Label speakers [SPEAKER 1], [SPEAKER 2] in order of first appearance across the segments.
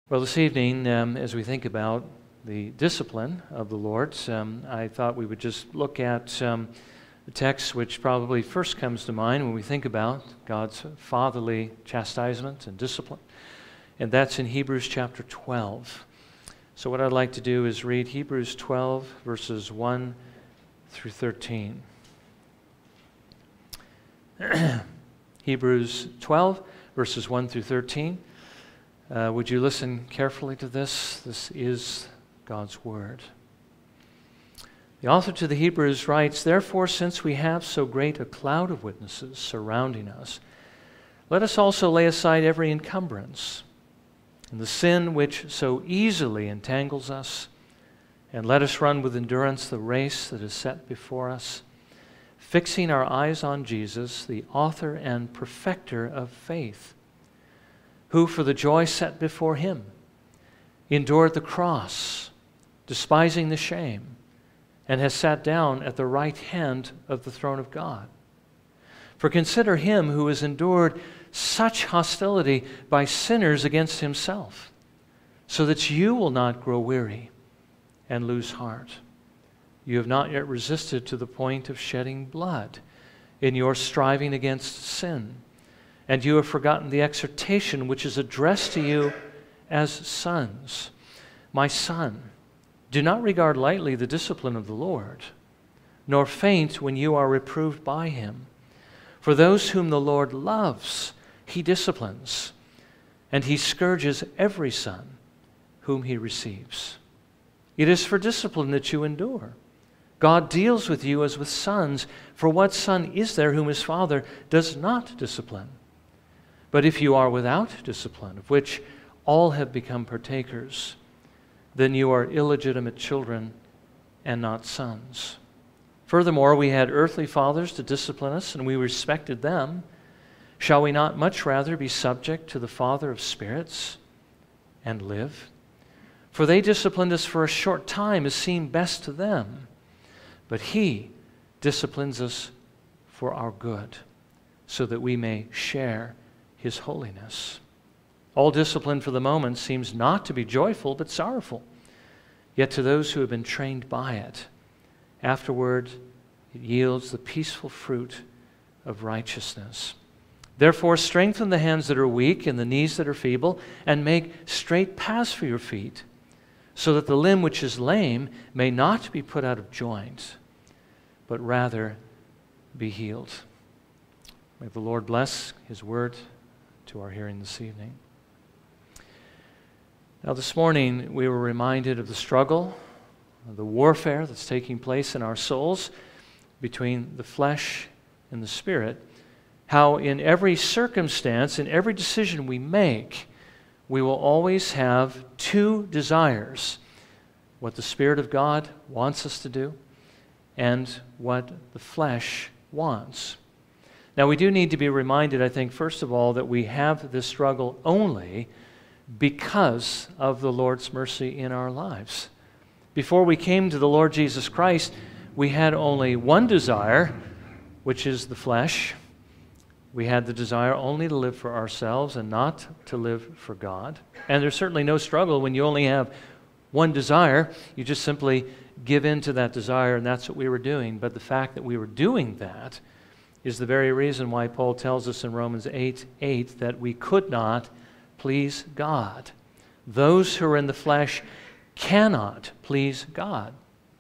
[SPEAKER 1] Well, this evening, as we think about the discipline of the Lord, I thought we would just look at the text which probably first comes to mind when we think about God's fatherly chastisement and discipline, and that's in Hebrews chapter 12. So what I'd like to do is read Hebrews 12, verses 1 through 13. Hebrews 12, verses 1 through 13. Would you listen carefully to this? This is God's Word. The author to the Hebrews writes, "Therefore, since we have so great a cloud of witnesses surrounding us, let us also lay aside every encumbrance and the sin which so easily entangles us, and let us run with endurance the race that is set before us, fixing our eyes on Jesus, the author and perfecter of faith, who for the joy set before him endured the cross, despising the shame, and has sat down at the right hand of the throne of God. For consider him who has endured such hostility by sinners against himself, so that you will not grow weary and lose heart. You have not yet resisted to the point of shedding blood in your striving against sin, and you have forgotten the exhortation which is addressed to you as sons. My son, do not regard lightly the discipline of the Lord, nor faint when you are reproved by him. For those whom the Lord loves, he disciplines, and he scourges every son whom he receives. It is for discipline that you endure. God deals with you as with sons, for what son is there whom his father does not discipline? But if you are without discipline, of which all have become partakers, then you are illegitimate children and not sons. Furthermore, we had earthly fathers to discipline us, and we respected them. Shall we not much rather be subject to the Father of spirits and live? For they disciplined us for a short time as seemed best to them, but he disciplines us for our good, so that we may share his holiness. All discipline for the moment seems not to be joyful, but sorrowful. Yet to those who have been trained by it, afterward it yields the peaceful fruit of righteousness. Therefore, strengthen the hands that are weak and the knees that are feeble, and make straight paths for your feet, so that the limb which is lame may not be put out of joint, but rather be healed." May the Lord bless his word to our hearing this evening. Now, this morning we were reminded of the struggle, of the warfare that's taking place in our souls between the flesh and the spirit, how in every circumstance, in every decision we make, we will always have two desires: what the Spirit of God wants us to do and what the flesh wants. Now, we do need to be reminded, I think, first of all, that we have this struggle only because of the Lord's mercy in our lives. Before we came to the Lord Jesus Christ, we had only one desire, which is the flesh. We had the desire only to live for ourselves and not to live for God. And there's certainly no struggle when you only have one desire. You just simply give in to that desire, and that's what we were doing. But the fact that we were doing that is the very reason why Paul tells us in Romans 8:8 that we could not please God. Those who are in the flesh cannot please God.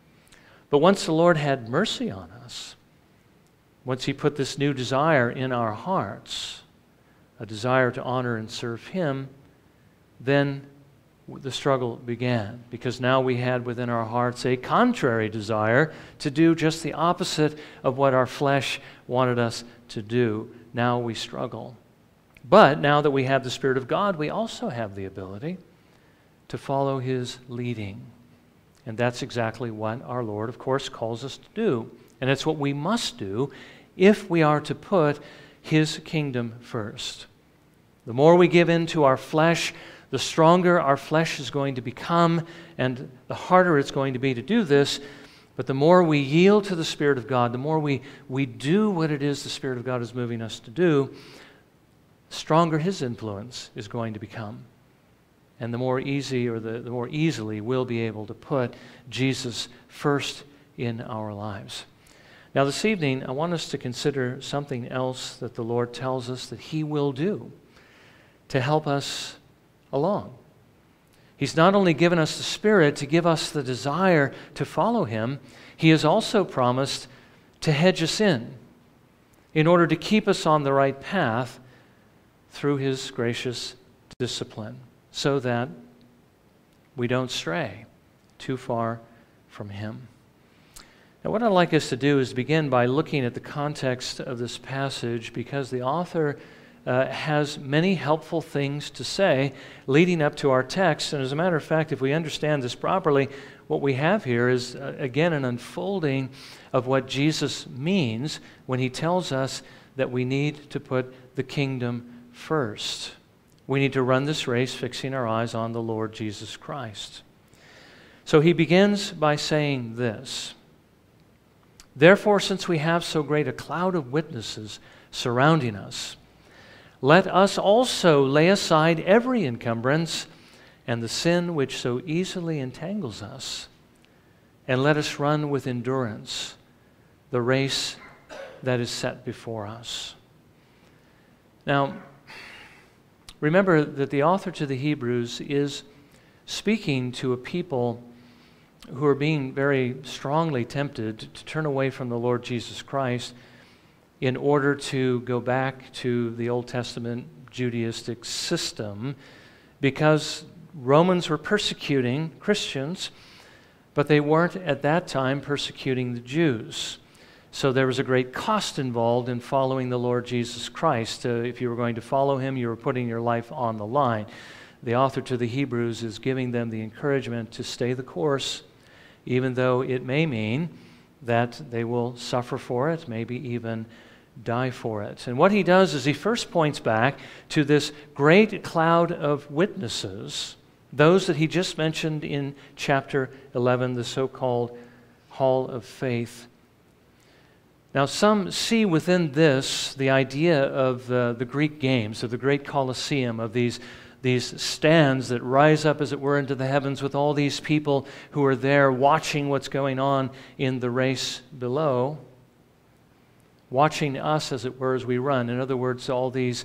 [SPEAKER 1] But once the Lord had mercy on us, once he put this new desire in our hearts, a desire to honor and serve him, then the struggle began, because now we had within our hearts a contrary desire to do just the opposite of what our flesh wanted us to do. Now we struggle. But now that we have the Spirit of God, we also have the ability to follow his leading. And that's exactly what our Lord, of course, calls us to do. And it's what we must do if we are to put his kingdom first. The more we give in to our flesh, the stronger our flesh is going to become, and the harder it's going to be to do this. But the more we yield to the Spirit of God, the more we do what it is the Spirit of God is moving us to do, the stronger his influence is going to become. and the more easy or the more easily we'll be able to put Jesus first in our lives. Now this evening, I want us to consider something else that the Lord tells us that He will do to help us along. He's not only given us the Spirit to give us the desire to follow Him, He has also promised to hedge us in order to keep us on the right path through His gracious discipline, so that we don't stray too far from Him. Now, what I'd like us to do is begin by looking at the context of this passage, because the author has many helpful things to say leading up to our text. And as a matter of fact, if we understand this properly, what we have here is, again, an unfolding of what Jesus means when He tells us that we need to put the kingdom first. We need to run this race fixing our eyes on the Lord Jesus Christ. So He begins by saying this: "Therefore, since we have so great a cloud of witnesses surrounding us, let us also lay aside every encumbrance and the sin which so easily entangles us, and let us run with endurance the race that is set before us." Now, remember that the author to the Hebrews is speaking to a people who are being very strongly tempted to turn away from the Lord Jesus Christ in order to go back to the Old Testament Judaistic system, because Romans were persecuting Christians, but they weren't at that time persecuting the Jews. So there was a great cost involved in following the Lord Jesus Christ. If you were going to follow Him, you were putting your life on the line. The author to the Hebrews is giving them the encouragement to stay the course, even though it may mean that they will suffer for it, maybe even die for it. And what he does is he first points back to this great cloud of witnesses, those that he just mentioned in chapter 11, the so-called Hall of Faith. Now, some see within this the idea of the Greek games, of the great Colosseum, of these stands that rise up, as it were, into the heavens with all these people who are there watching what's going on in the race below, watching us, as it were, as we run. In other words, all these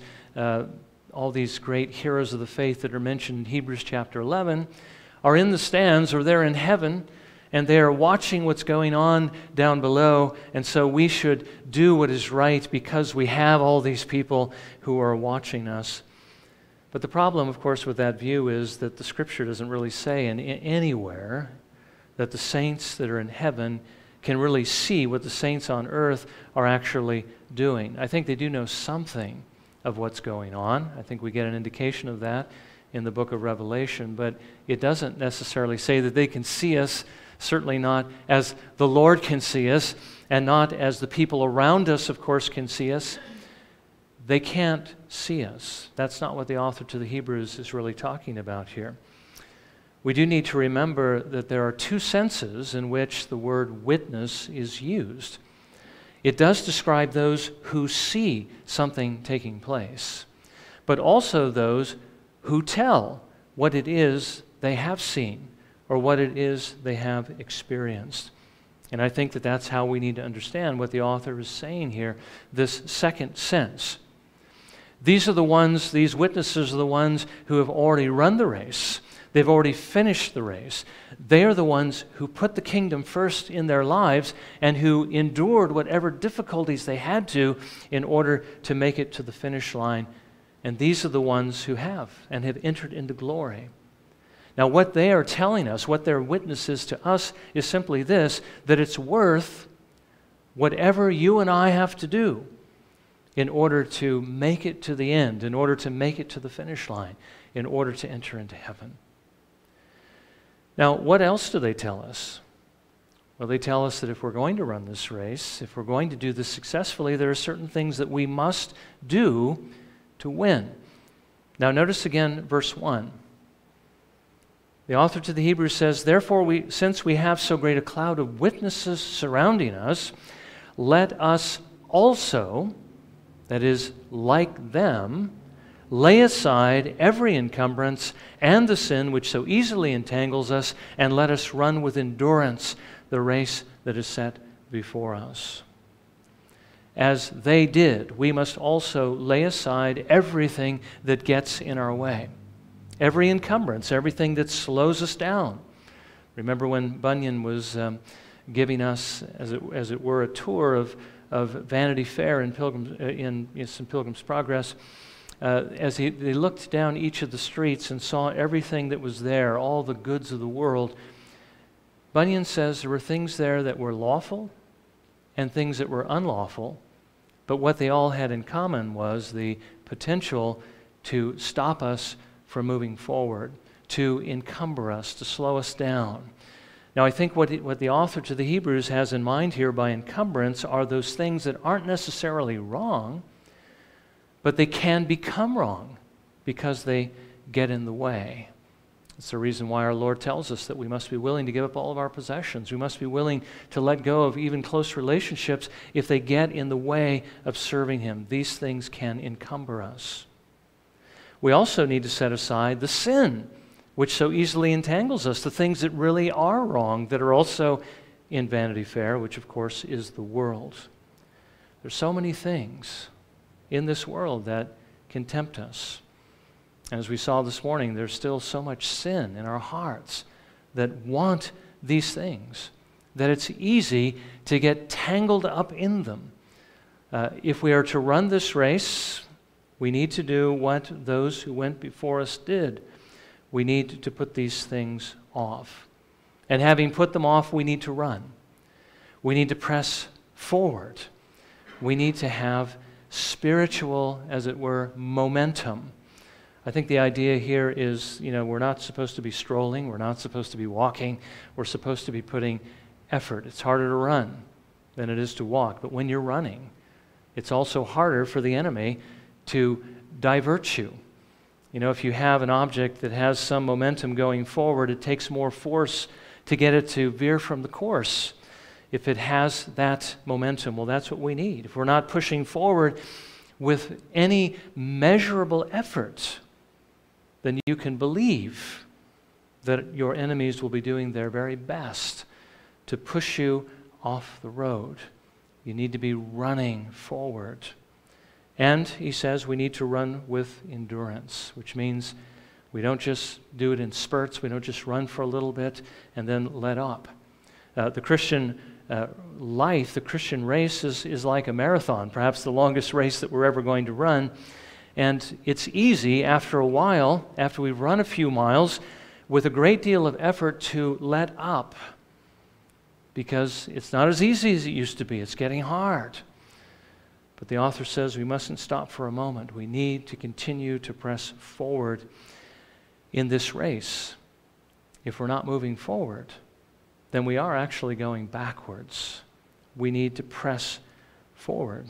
[SPEAKER 1] great heroes of the faith that are mentioned in Hebrews chapter 11 are in the stands, or they're in heaven, and they are watching what's going on down below. And so we should do what is right because we have all these people who are watching us. But the problem, of course, with that view is that the Scripture doesn't really say anywhere that the saints that are in heaven can really see what the saints on earth are actually doing. I think they do know something of what's going on. I think we get an indication of that in the book of Revelation, but it doesn't necessarily say that they can see us, certainly not as the Lord can see us, and not as the people around us, of course, can see us. They can't see us. That's not what the author to the Hebrews is really talking about here. We do need to remember that there are two senses in which the word witness is used. It does describe those who see something taking place, but also those who tell what it is they have seen or what it is they have experienced. And I think that that's how we need to understand what the author is saying here, this second sense. These witnesses are the ones who have already run the race. They've already finished the race. They are the ones who put the kingdom first in their lives and who endured whatever difficulties they had to in order to make it to the finish line. And these are the ones who have and have entered into glory. Now, what they are telling us, what their witness is to us, is simply this, that it's worth whatever you and I have to do in order to make it to the end, in order to make it to the finish line, in order to enter into heaven. Now, what else do they tell us? Well, they tell us that if we're going to run this race, if we're going to do this successfully, there are certain things that we must do to win. Now, notice again verse 1. The author to the Hebrews says, "Therefore, since we have so great a cloud of witnesses surrounding us, let us also," that is, like them, lay aside every encumbrance and the sin which so easily entangles us, and let us run with endurance the race that is set before us. As they did, we must also lay aside everything that gets in our way, every encumbrance, everything that slows us down. Remember when Bunyan was giving us, as it were, a tour of Vanity Fair in St. Pilgrim's Progress, as they looked down each of the streets and saw everything that was there, all the goods of the world, Bunyan says there were things there that were lawful and things that were unlawful, but what they all had in common was the potential to stop us from moving forward, to encumber us, to slow us down. Now, I think what the author to the Hebrews has in mind here by encumbrance are those things that aren't necessarily wrong, but they can become wrong because they get in the way. It's the reason why our Lord tells us that we must be willing to give up all of our possessions. We must be willing to let go of even close relationships if they get in the way of serving Him. These things can encumber us. We also need to set aside the sin which so easily entangles us, the things that really are wrong, that are also in Vanity Fair, which of course is the world. There's so many things in this world that can tempt us. And as we saw this morning, there's still so much sin in our hearts that want these things, that it's easy to get tangled up in them. If we are to run this race, we need to do what those who went before us did. We need to put these things off. And having put them off, we need to run. We need to press forward. We need to have spiritual, as it were, momentum. I think the idea here is, we're not supposed to be strolling. We're not supposed to be walking. We're supposed to be putting effort. It's harder to run than it is to walk. But when you're running, it's also harder for the enemy to divert you. If you have an object that has some momentum going forward, it takes more force to get it to veer from the course. If it has that momentum, well, that's what we need. If we're not pushing forward with any measurable effort, then you can believe that your enemies will be doing their very best to push you off the road. You need to be running forward. And he says we need to run with endurance, which means we don't just do it in spurts. We don't just run for a little bit and then let up. The Christian life, the Christian race is like a marathon, perhaps the longest race that we're ever going to run. And it's easy after a while, after we've run a few miles, with a great deal of effort to let up, because it's not as easy as it used to be. It's getting hard. But the author says we mustn't stop for a moment. We need to continue to press forward in this race. If we're not moving forward, then we are actually going backwards. We need to press forward.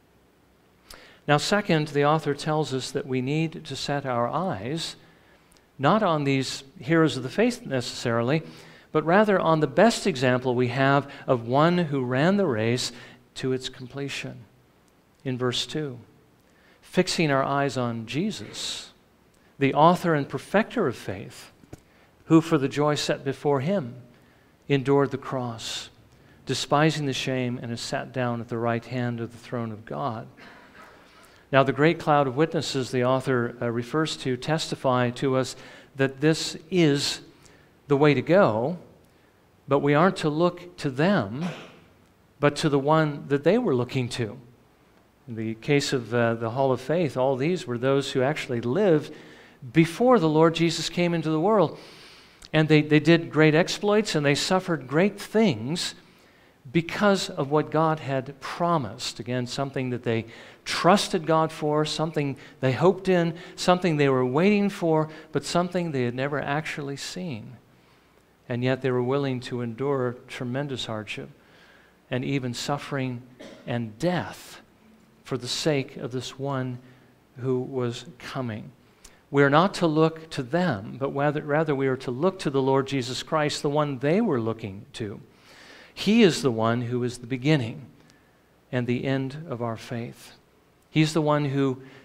[SPEAKER 1] Now, second, the author tells us that we need to set our eyes not on these heroes of the faith necessarily, but rather on the best example we have of one who ran the race to its completion. In verse 2, fixing our eyes on Jesus, the author and perfecter of faith, who for the joy set before him endured the cross, despising the shame, and has sat down at the right hand of the throne of God. Now, the great cloud of witnesses the author refers to testify to us that this is the way to go, but we aren't to look to them, but to the one that they were looking to. In the case of the Hall of Faith, all these were those who actually lived before the Lord Jesus came into the world. And they did great exploits and they suffered great things because of what God had promised. Again, something that they trusted God for, something they hoped in, something they were waiting for, but something they had never actually seen. And yet they were willing to endure tremendous hardship and even suffering and death for the sake of this one who was coming. We are not to look to them, but rather we are to look to the Lord Jesus Christ, the one they were looking to. He is the one who is the beginning and the end of our faith. He's the one who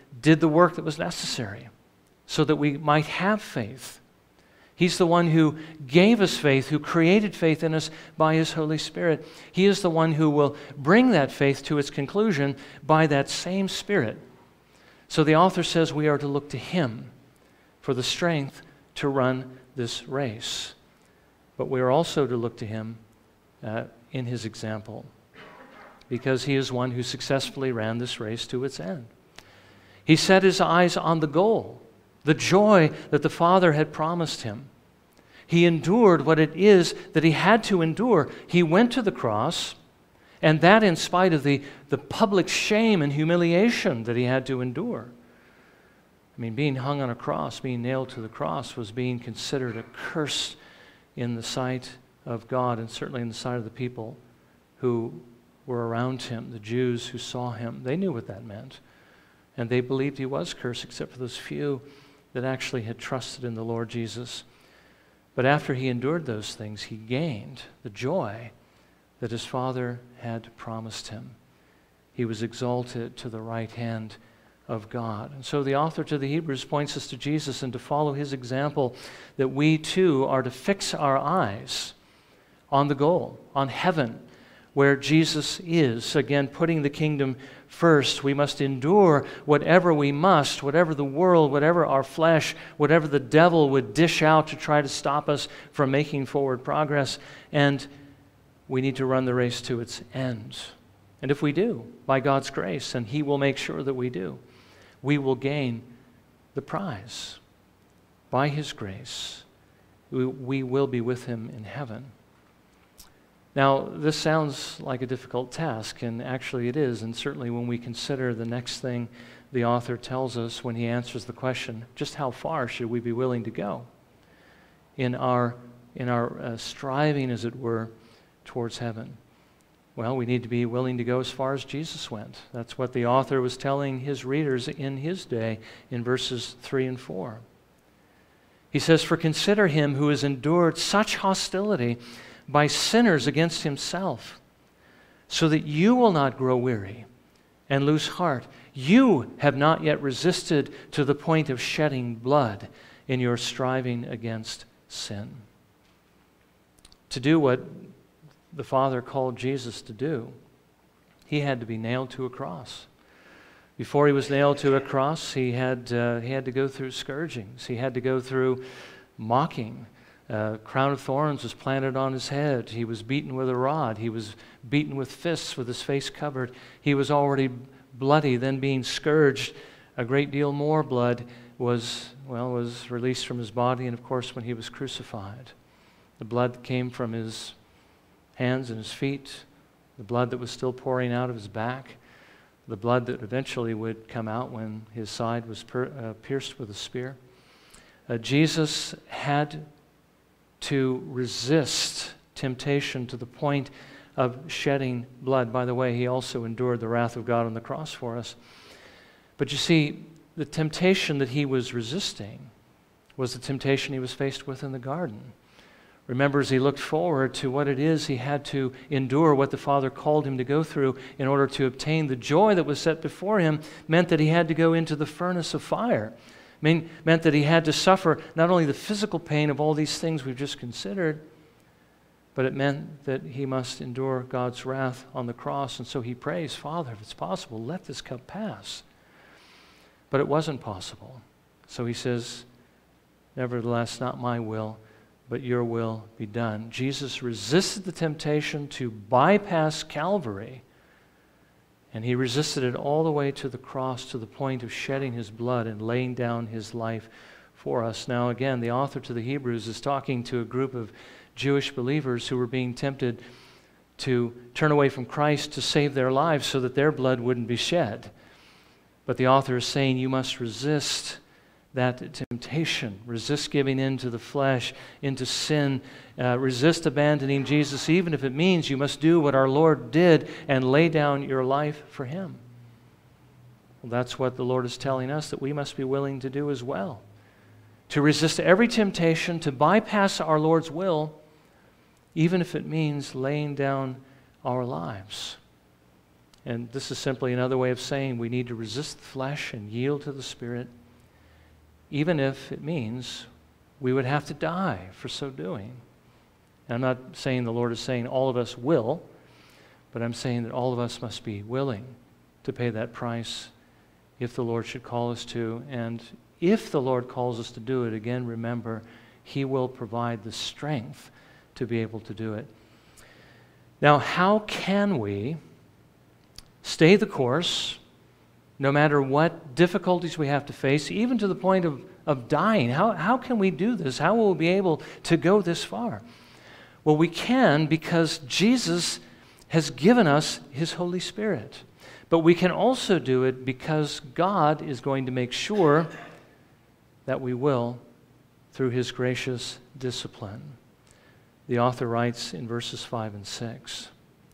[SPEAKER 1] did the work that was necessary so that we might have faith. He's the one who gave us faith, who created faith in us by His Holy Spirit. He is the one who will bring that faith to its conclusion by that same Spirit. So the author says we are to look to Him for the strength to run this race. But we are also to look to Him in His example, because He is one who successfully ran this race to its end. He set His eyes on the goal, the joy that the Father had promised Him. He endured what it is that He had to endure. He went to the cross, and that in spite of the public shame and humiliation that He had to endure. I mean, being hung on a cross, being nailed to the cross, was being considered a curse in the sight of God, and certainly in the sight of the people who were around Him, the Jews who saw Him. They knew what that meant, and they believed He was cursed, except for those few that actually had trusted in the Lord Jesus. But after He endured those things, He gained the joy that His Father had promised Him. He was exalted to the right hand of God. And so the author to the Hebrews points us to Jesus and to follow His example, that we too are to fix our eyes on the goal, on heaven, where Jesus is. Again, putting the kingdom first. We must endure whatever we must, whatever the world, whatever our flesh, whatever the devil would dish out to try to stop us from making forward progress. And we need to run the race to its end. And if we do, by God's grace, and He will make sure that we do, we will gain the prize. By His grace, we will be with Him in heaven. Now, this sounds like a difficult task, and actually it is, and certainly when we consider the next thing the author tells us when he answers the question, just how far should we be willing to go in our striving, as it were, towards heaven? Well, we need to be willing to go as far as Jesus went. That's what the author was telling his readers in his day in verses 3 and 4. He says, "For consider Him who has endured such hostility by sinners against Himself, so that you will not grow weary and lose heart. You have not yet resisted to the point of shedding blood in your striving against sin." To do what the Father called Jesus to do, He had to be nailed to a cross. Before He was nailed to a cross, He had to go through scourgings. He had to go through mocking. A crown of thorns was planted on His head. He was beaten with a rod. He was beaten with fists with His face covered. He was already bloody, then being scourged. A great deal more blood was released from His body, and of course when He was crucified. The blood came from His hands and His feet, the blood that was still pouring out of His back, the blood that eventually would come out when His side was pierced with a spear. Jesus had to resist temptation to the point of shedding blood. By the way, He also endured the wrath of God on the cross for us. But you see, the temptation that He was resisting was the temptation He was faced with in the garden. Remember, as He looked forward to what it is He had to endure, what the Father called Him to go through in order to obtain the joy that was set before Him, meant that He had to go into the furnace of fire. Meant that He had to suffer not only the physical pain of all these things we've just considered, but it meant that He must endure God's wrath on the cross. And so He prays, "Father, if it's possible, let this cup pass." But it wasn't possible. So He says, "Nevertheless, not my will, but your will be done." Jesus resisted the temptation to bypass Calvary, and He resisted it all the way to the cross, to the point of shedding His blood and laying down His life for us. Now again, the author to the Hebrews is talking to a group of Jewish believers who were being tempted to turn away from Christ to save their lives so that their blood wouldn't be shed. But the author is saying you must resist that temptation. Resist giving in to the flesh, into sin. Resist abandoning Jesus, even if it means you must do what our Lord did and lay down your life for Him. Well, that's what the Lord is telling us that we must be willing to do as well. To resist every temptation, to bypass our Lord's will, even if it means laying down our lives. And this is simply another way of saying we need to resist the flesh and yield to the Spirit, even if it means we would have to die for so doing. And I'm not saying the Lord is saying all of us will, but I'm saying that all of us must be willing to pay that price if the Lord should call us to. And if the Lord calls us to do it, again, remember, He will provide the strength to be able to do it. Now, how can we stay the course no matter what difficulties we have to face, even to the point of dying? How can we do this? How will we be able to go this far? Well, we can because Jesus has given us His Holy Spirit. But we can also do it because God is going to make sure that we will through His gracious discipline. The author writes in verses 5 and 6,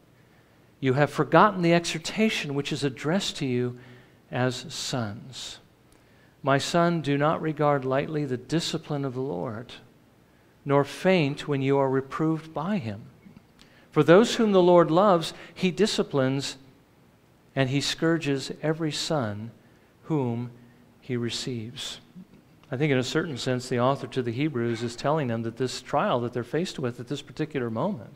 [SPEAKER 1] "You have forgotten the exhortation which is addressed to you as sons. My son, do not regard lightly the discipline of the Lord, nor faint when you are reproved by Him. For those whom the Lord loves, He disciplines, and He scourges every son whom He receives." I think in a certain sense the author to the Hebrews is telling them that this trial that they're faced with at this particular moment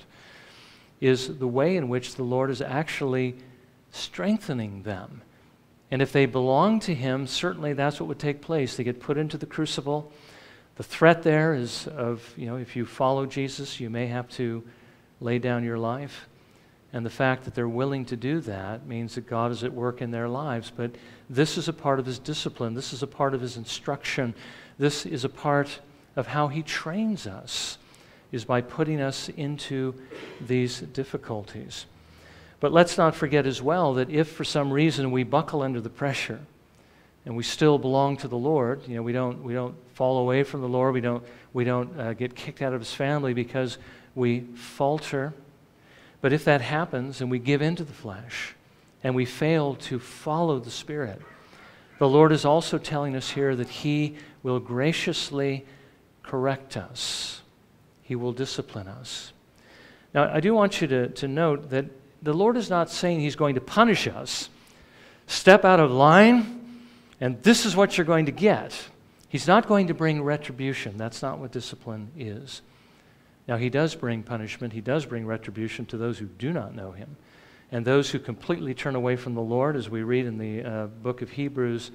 [SPEAKER 1] is the way in which the Lord is actually strengthening them. And if they belong to Him, certainly that's what would take place. They get put into the crucible. The threat there is of, if you follow Jesus, you may have to lay down your life. And the fact that they're willing to do that means that God is at work in their lives. But this is a part of His discipline. This is a part of His instruction. This is a part of how He trains us, is by putting us into these difficulties. But let's not forget as well that if for some reason we buckle under the pressure and we still belong to the Lord, we don't fall away from the Lord, we don't get kicked out of His family because we falter. But if that happens and we give in to the flesh and we fail to follow the Spirit, the Lord is also telling us here that He will graciously correct us. He will discipline us. Now, I do want you to note that the Lord is not saying He's going to punish us. Step out of line, and this is what you're going to get. He's not going to bring retribution. That's not what discipline is. Now, He does bring punishment. He does bring retribution to those who do not know Him. And those who completely turn away from the Lord, as we read in the book of Hebrews,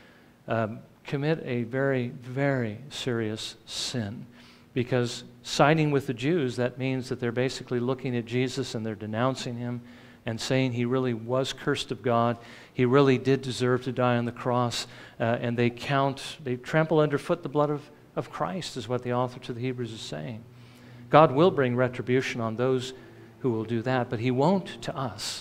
[SPEAKER 1] commit a very, very serious sin. Because siding with the Jews, that means that they're basically looking at Jesus and they're denouncing Him and saying He really was cursed of God. He really did deserve to die on the cross. And they trample underfoot the blood of Christ, is what the author to the Hebrews is saying. God will bring retribution on those who will do that, but He won't to us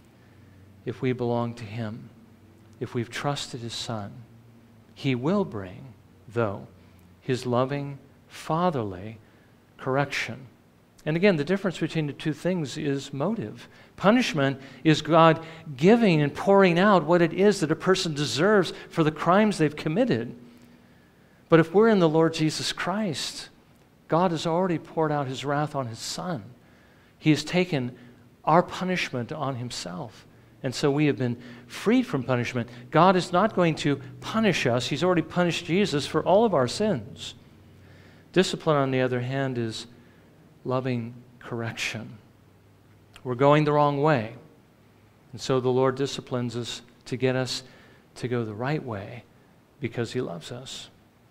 [SPEAKER 1] if we belong to Him, if we've trusted His Son. He will bring, though, His loving, fatherly correction. And again, the difference between the two things is motive. Punishment is God giving and pouring out what it is that a person deserves for the crimes they've committed. But if we're in the Lord Jesus Christ, God has already poured out His wrath on His Son. He has taken our punishment on Himself. And so we have been freed from punishment. God is not going to punish us. He's already punished Jesus for all of our sins. Discipline, on the other hand, is loving correction. We're going the wrong way. And so the Lord disciplines us to get us to go the right way because He loves us.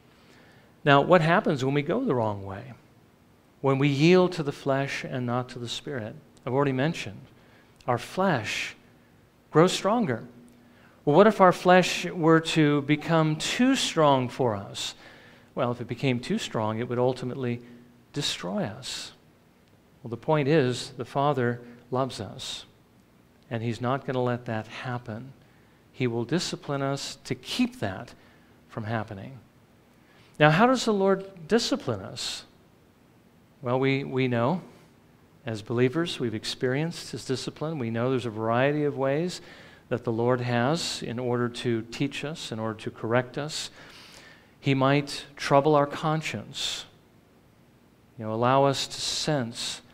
[SPEAKER 1] Now, what happens when we go the wrong way? When we yield to the flesh and not to the Spirit? I've already mentioned, our flesh grows stronger. Well, what if our flesh were to become too strong for us? Well, if it became too strong, it would ultimately destroy us. Well, the point is, the Father loves us, and He's not going to let that happen. He will discipline us to keep that from happening. Now, how does the Lord discipline us? Well, we know, as believers, we've experienced His discipline. We know there's a variety of ways that the Lord has in order to teach us, in order to correct us. He might trouble our conscience, allow us to sense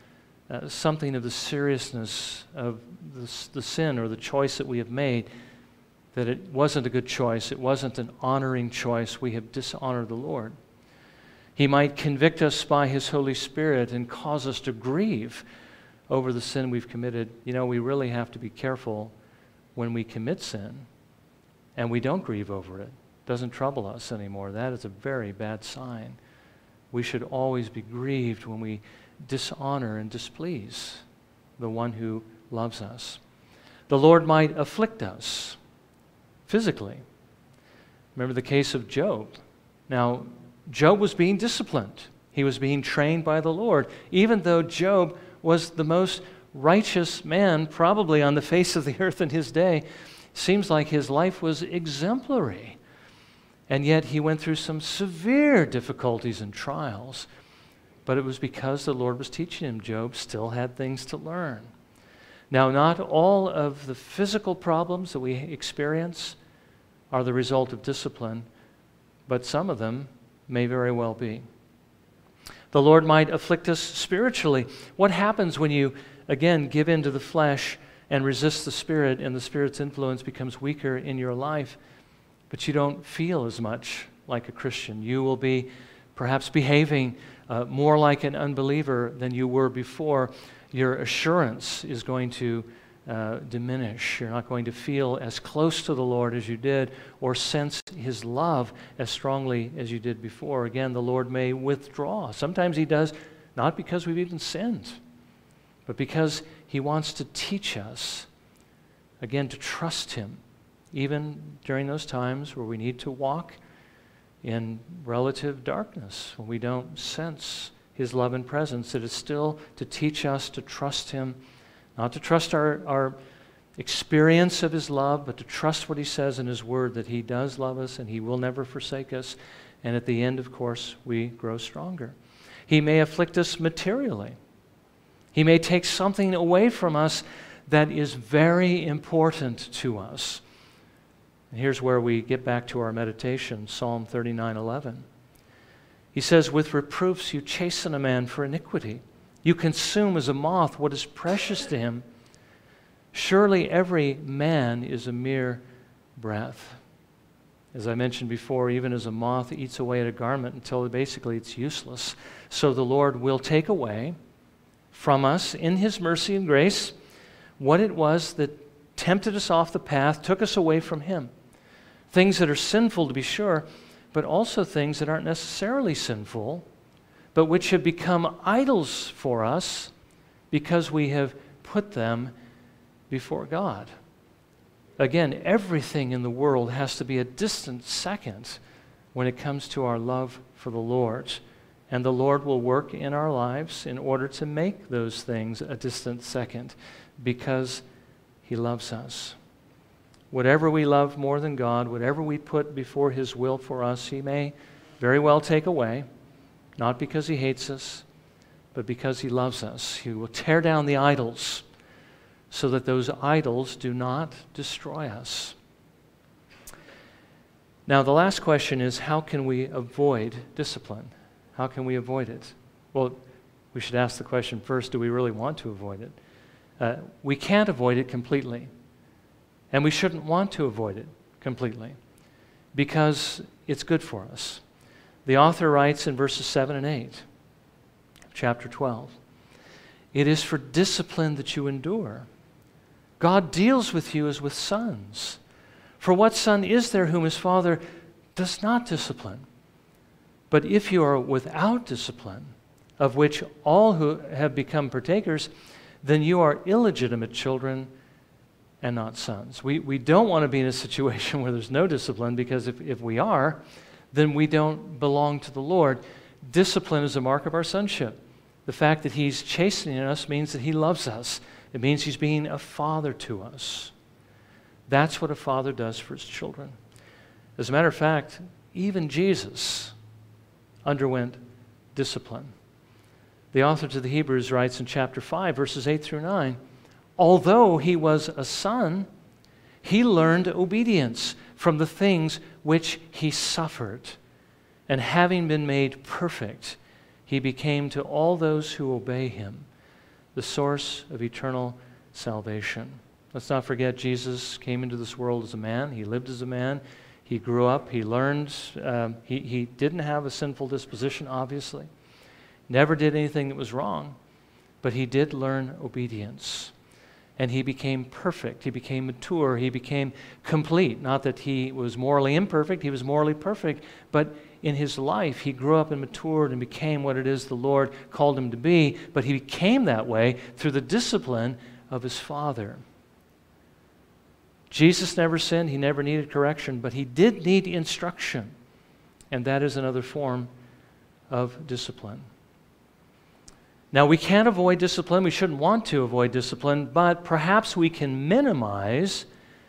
[SPEAKER 1] something of the seriousness of the sin or the choice that we have made, that it wasn't a good choice, it wasn't an honoring choice, we have dishonored the Lord. He might convict us by His Holy Spirit and cause us to grieve over the sin we've committed. You know, we really have to be careful when we commit sin and we don't grieve over it. It doesn't trouble us anymore. That is a very bad sign. We should always be grieved when we dishonor and displease the one who loves us. The Lord might afflict us physically. Remember the case of Job. Now, Job was being disciplined. He was being trained by the Lord, even though Job was the most righteous man probably on the face of the earth in his day. Seems like his life was exemplary. And yet he went through some severe difficulties and trials. But it was because the Lord was teaching him. Job still had things to learn. Now, not all of the physical problems that we experience are the result of discipline, but some of them may very well be. The Lord might afflict us spiritually. What happens when you, again, give in to the flesh and resist the Spirit, and the Spirit's influence becomes weaker in your life, but you don't feel as much like a Christian? You will be perhaps behaving more like an unbeliever than you were before. Your assurance is going to diminish. You're not going to feel as close to the Lord as you did or sense His love as strongly as you did before. Again, the Lord may withdraw. Sometimes He does, not because we've even sinned, but because He wants to teach us, again, to trust Him, even during those times where we need to walk in relative darkness, when we don't sense His love and presence. It is still to teach us to trust Him, not to trust our experience of His love, but to trust what He says in His Word, that He does love us and He will never forsake us. And at the end, of course, we grow stronger. He may afflict us materially. He may take something away from us that is very important to us. And here's where we get back to our meditation, Psalm 39:11. He says, "With reproofs you chasten a man for iniquity. You consume as a moth what is precious to him. Surely every man is a mere breath." As I mentioned before, even as a moth eats away at a garment until basically it's useless, so the Lord will take away from us in His mercy and grace what it was that tempted us off the path, took us away from Him. Things that are sinful, to be sure, but also things that aren't necessarily sinful, but which have become idols for us because we have put them before God. Again, everything in the world has to be a distant second when it comes to our love for the Lord. And the Lord will work in our lives in order to make those things a distant second because He loves us. Whatever we love more than God, whatever we put before His will for us, He may very well take away, not because He hates us, but because He loves us. He will tear down the idols so that those idols do not destroy us. Now, the last question is, how can we avoid discipline? How can we avoid it? Well, we should ask the question first, do we really want to avoid it? We can't avoid it completely. And we shouldn't want to avoid it completely because it's good for us. The author writes in verses 7 and 8, chapter 12, "It is for discipline that you endure. God deals with you as with sons. For what son is there whom his father does not discipline? But if you are without discipline, of which all who have become partakers, then you are illegitimate children and not sons." We don't want to be in a situation where there's no discipline, because if we are, then we don't belong to the Lord. Discipline is a mark of our sonship. The fact that He's chastening us means that He loves us. It means He's being a father to us. That's what a father does for his children. As a matter of fact, even Jesus underwent discipline. The author to the Hebrews writes in chapter 5, verses 8 through 9, "Although He was a son, He learned obedience from the things which He suffered. And having been made perfect, He became to all those who obey Him the source of eternal salvation. Let's not forget Jesus came into this world as a man. He lived as a man. He grew up. He learned. He didn't have a sinful disposition, obviously. Never did anything that was wrong. But he did learn obedience. And he became perfect. He became mature. He became complete. Not that he was morally imperfect. He was morally perfect. But in his life, he grew up and matured and became what it is the Lord called him to be. But he became that way through the discipline of his Father. Jesus never sinned. He never needed correction. But he did need instruction. And that is another form of discipline. Now, we can't avoid discipline. We shouldn't want to avoid discipline, but perhaps we can minimize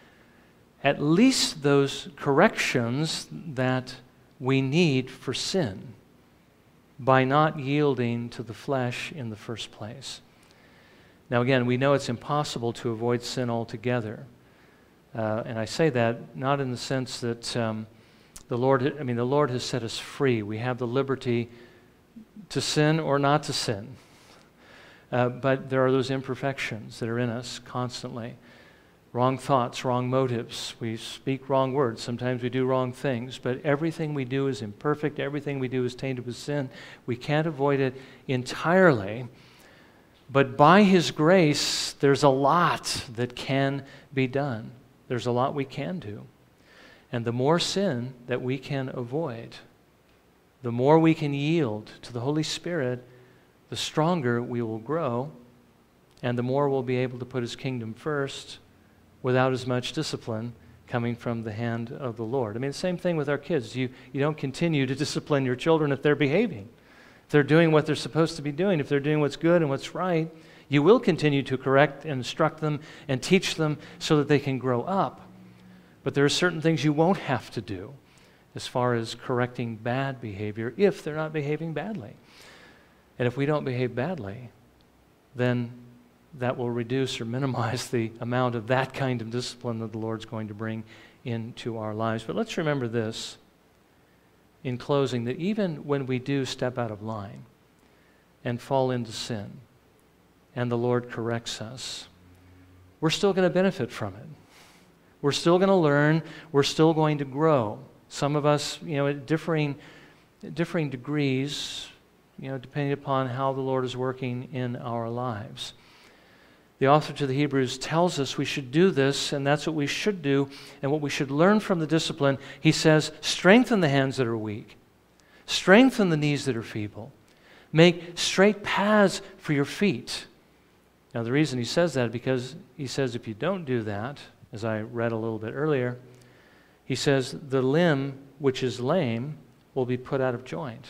[SPEAKER 1] at least those corrections that we need for sin by not yielding to the flesh in the first place. Now, again, we know it's impossible to avoid sin altogether. And I say that not in the sense that the Lord has set us free. We have the liberty to sin or not to sin. But there are those imperfections that are in us constantly. Wrong thoughts, wrong motives. We speak wrong words. Sometimes we do wrong things. But everything we do is imperfect. Everything we do is tainted with sin. We can't avoid it entirely. But by His grace, there's a lot that can be done. There's a lot we can do. And the more sin that we can avoid, the more we can yield to the Holy Spirit, the stronger we will grow, and the more we'll be able to put His kingdom first without as much discipline coming from the hand of the Lord. I mean, the same thing with our kids. You don't continue to discipline your children if they're behaving. If they're doing what they're supposed to be doing, if they're doing what's good and what's right, you will continue to correct and instruct them and teach them so that they can grow up. But there are certain things you won't have to do as far as correcting bad behavior if they're not behaving badly. And if we don't behave badly, then that will reduce or minimize the amount of that kind of discipline that the Lord's going to bring into our lives. But let's remember this in closing, that even when we do step out of line and fall into sin, and the Lord corrects us, we're still going to benefit from it. We're still going to learn. We're still going to grow. Some of us, at differing degrees, depending upon how the Lord is working in our lives. The author to the Hebrews tells us we should do this, and that's what we should do, and what we should learn from the discipline. He says, strengthen the hands that are weak. Strengthen the knees that are feeble. Make straight paths for your feet. Now, the reason he says that is because he says if you don't do that, as I read a little bit earlier, he says the limb which is lame will be put out of joint.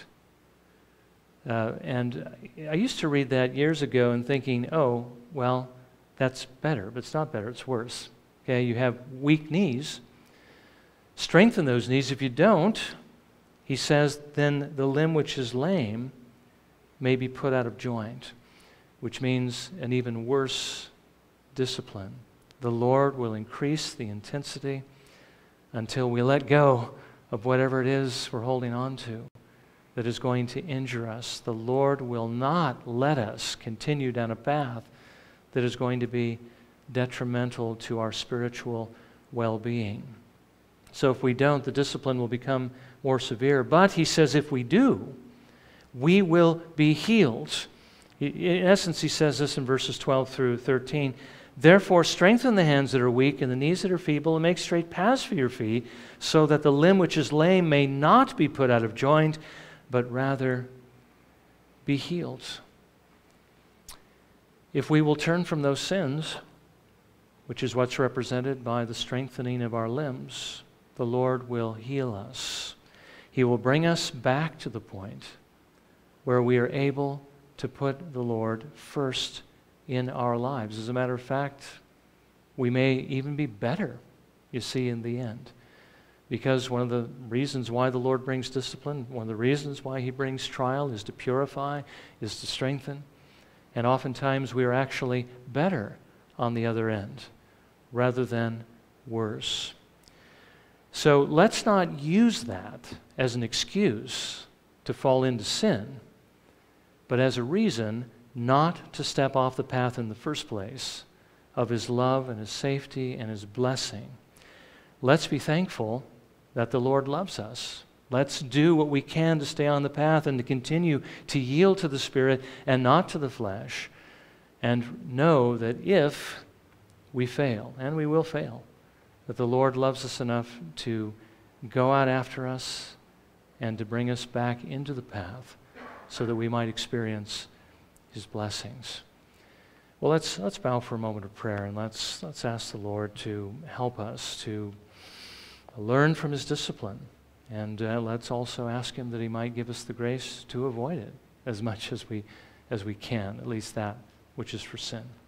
[SPEAKER 1] And I used to read that years ago and thinking, oh, well, that's better. But it's not better, it's worse. Okay, you have weak knees. Strengthen those knees. If you don't, he says, then the limb which is lame may be put out of joint, which means an even worse discipline. The Lord will increase the intensity until we let go of whatever it is we're holding on to that is going to injure us. The Lord will not let us continue down a path that is going to be detrimental to our spiritual well-being. So if we don't, the discipline will become more severe. But he says if we do, we will be healed. In essence, he says this in verses 12 through 13. Therefore, strengthen the hands that are weak and the knees that are feeble, and make straight paths for your feet, so that the limb which is lame may not be put out of joint, but rather be healed. If we will turn from those sins, which is what's represented by the strengthening of our limbs, the Lord will heal us. He will bring us back to the point where we are able to put the Lord first in our lives. As a matter of fact, we may even be better, you see, in the end. Because one of the reasons why the Lord brings discipline, one of the reasons why He brings trial is to purify, is to strengthen. And oftentimes we are actually better on the other end rather than worse. So let's not use that as an excuse to fall into sin, but as a reason not to step off the path in the first place of His love and His safety and His blessing. Let's be thankful that the Lord loves us. Let's do what we can to stay on the path and to continue to yield to the Spirit and not to the flesh, and know that if we fail, and we will fail, that the Lord loves us enough to go out after us and to bring us back into the path so that we might experience His blessings. Well, let's bow for a moment of prayer, and let's ask the Lord to help us to learn from His discipline. And let's also ask Him that He might give us the grace to avoid it as much as we can, at least that which is for sin.